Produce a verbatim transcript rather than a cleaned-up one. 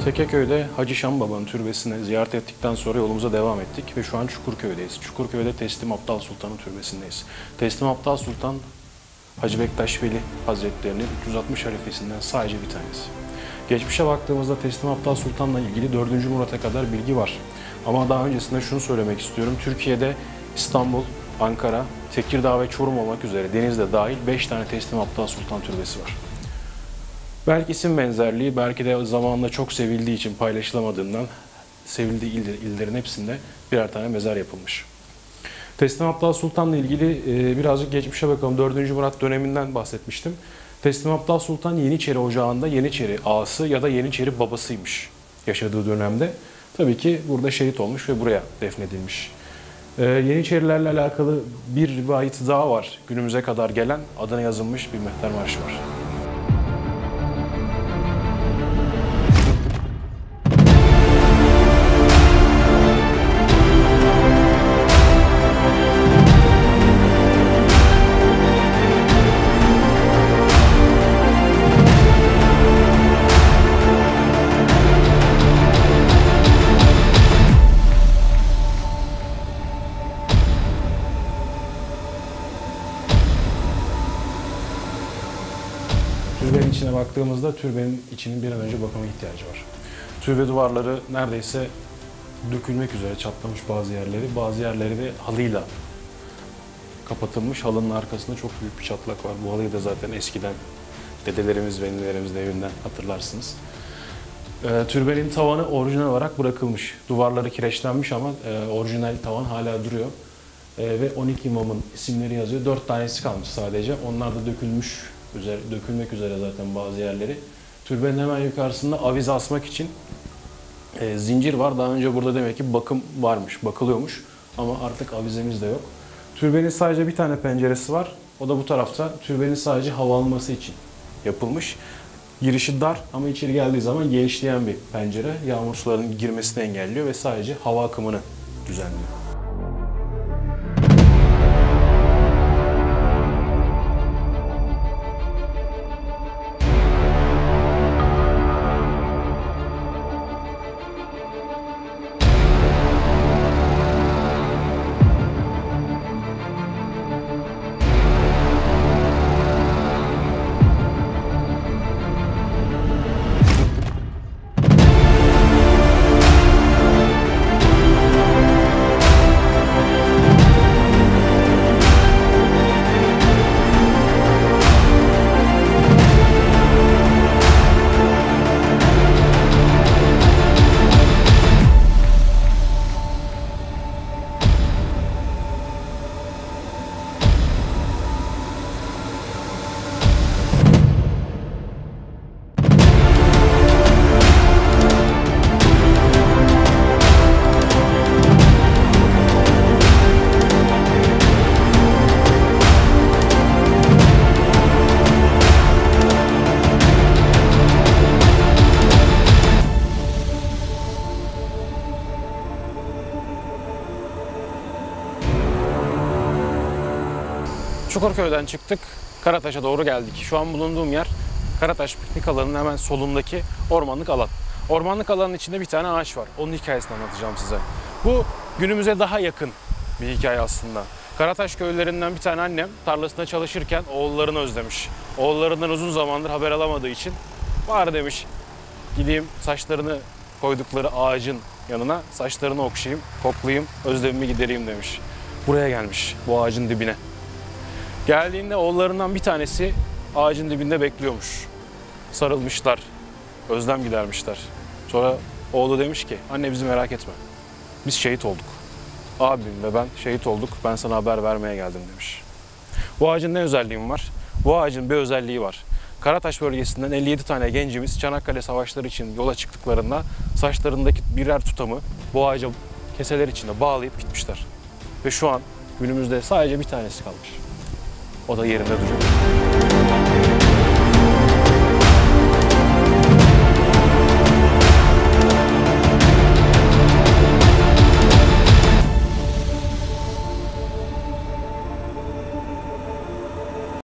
Tekeköy'de Hacı Şam Baba'nın türbesini ziyaret ettikten sonra yolumuza devam ettik ve şu an Çukurköy'deyiz. Çukurköy'de Teslim Aptal Sultan'ın türbesindeyiz. Teslim Aptal Sultan, Hacı Bektaş Veli Hazretleri'nin üç yüz altmış halifesinden sadece bir tanesi. Geçmişe baktığımızda Teslim Aptal Sultan'la ilgili dördüncü Murat'a kadar bilgi var. Ama daha öncesinde şunu söylemek istiyorum. Türkiye'de İstanbul, Ankara, Tekirdağ ve Çorum olmak üzere Denizli dahil beş tane Teslim Aptal Sultan türbesi var. Belki isim benzerliği, belki de zamanında çok sevildiği için paylaşılamadığından sevildiği illerin hepsinde birer tane mezar yapılmış. Teslim Aptal Sultan'la ilgili birazcık geçmişe bakalım. dördüncü Murat döneminden bahsetmiştim. Teslim Aptal Sultan Yeniçeri Ocağı'nda Yeniçeri ağası ya da Yeniçeri babasıymış yaşadığı dönemde. Tabii ki burada şehit olmuş ve buraya defnedilmiş. Yeniçerilerle alakalı bir rivayet daha var. Günümüze kadar gelen, adına yazılmış bir mehter marşı var. Türbenin içine baktığımızda türbenin içinin bir an önce bakıma ihtiyacı var. Türbe duvarları neredeyse dökülmek üzere, çatlamış bazı yerleri. Bazı yerleri de halıyla kapatılmış. Halının arkasında çok büyük bir çatlak var. Bu halıyı da zaten eskiden dedelerimiz ve ninelerimiz evinden hatırlarsınız. E, türbenin tavanı orijinal olarak bırakılmış. Duvarları kireçlenmiş ama e, orijinal tavan hala duruyor. E, ve on iki imamın isimleri yazıyor. dört tanesi kalmış sadece. Onlar da dökülmüş. Üzeri, dökülmek üzere zaten bazı yerleri. Türbenin hemen yukarısında avize asmak için e, zincir var. Daha önce burada demek ki bakım varmış, bakılıyormuş. Ama artık avizemiz de yok. Türbenin sadece bir tane penceresi var. O da bu tarafta. Türbenin sadece hava alması için yapılmış. Girişi dar ama içeri geldiği zaman genişleyen bir pencere. Yağmur sularının girmesini engelliyor ve sadece hava akımını düzenliyor. Çukurköy'den çıktık, Karataş'a doğru geldik. Şu an bulunduğum yer Karataş piknik alanının hemen solundaki ormanlık alan. Ormanlık alanın içinde bir tane ağaç var. Onun hikayesini anlatacağım size. Bu günümüze daha yakın bir hikaye aslında. Karataş köylülerinden bir tane annem tarlasında çalışırken oğullarını özlemiş. Oğullarından uzun zamandır haber alamadığı için bari demiş gideyim saçlarını koydukları ağacın yanına saçlarını okşayayım, koklayayım, özlemimi gidereyim demiş. Buraya gelmiş, bu ağacın dibine. Geldiğinde oğullarından bir tanesi ağacın dibinde bekliyormuş. Sarılmışlar, özlem gidermişler. Sonra oğlu demiş ki, anne bizi merak etme. Biz şehit olduk. Abim ve ben şehit olduk, ben sana haber vermeye geldim demiş. Bu ağacın ne özelliği var? Bu ağacın bir özelliği var. Karataş bölgesinden elli yedi tane gencimiz Çanakkale Savaşları için yola çıktıklarında saçlarındaki birer tutamı bu ağaca keseler içinde bağlayıp gitmişler. Ve şu an günümüzde sadece bir tanesi kalmış. O da yerinde duruyor.